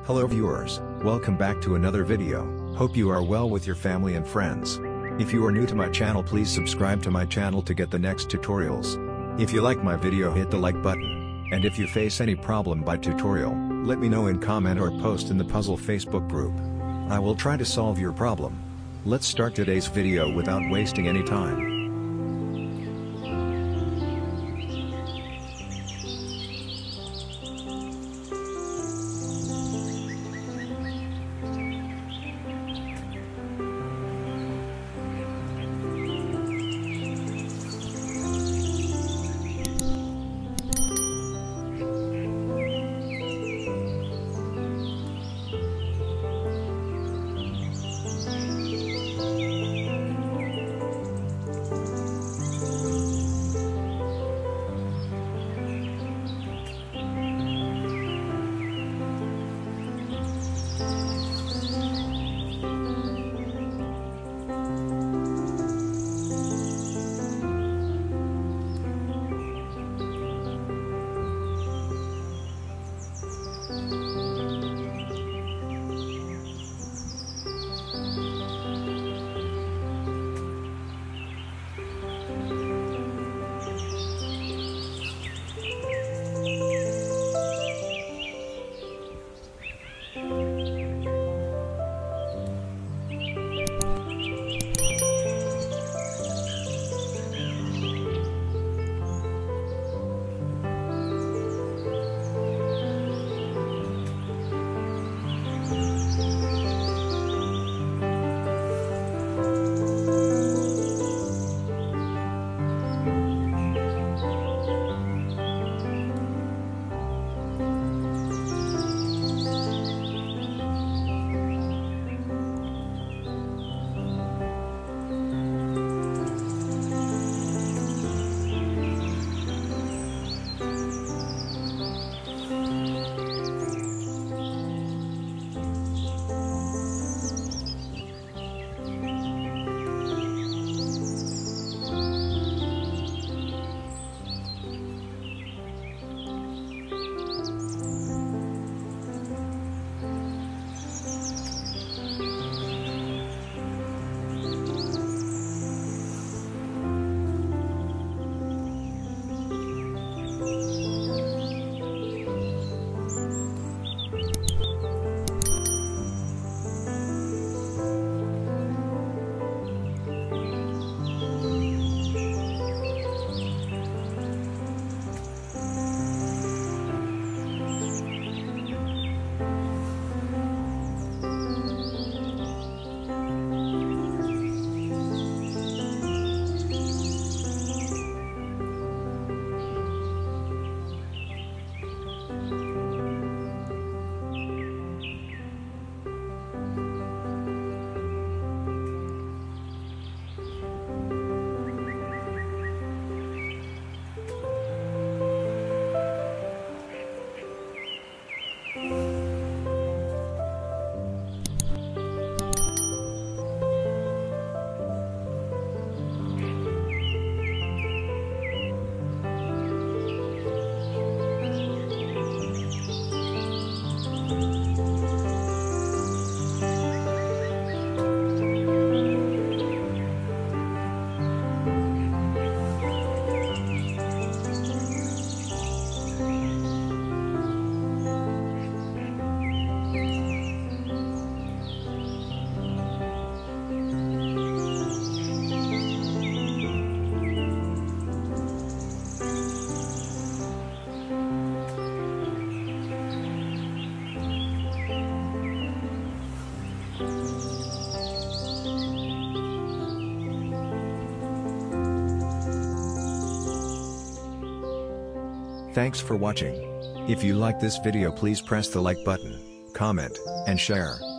Hello viewers, welcome back to another video. Hope you are well with your family and friends. If you are new to my channel, please subscribe to my channel to get the next tutorials. If you like my video, hit the like button. And if you face any problem by tutorial, let me know in comment or post in the puzzle Facebook group. I will try to solve your problem. Let's start today's video without wasting any time. Thanks for watching. If you like this video, please press the like button, comment, and share.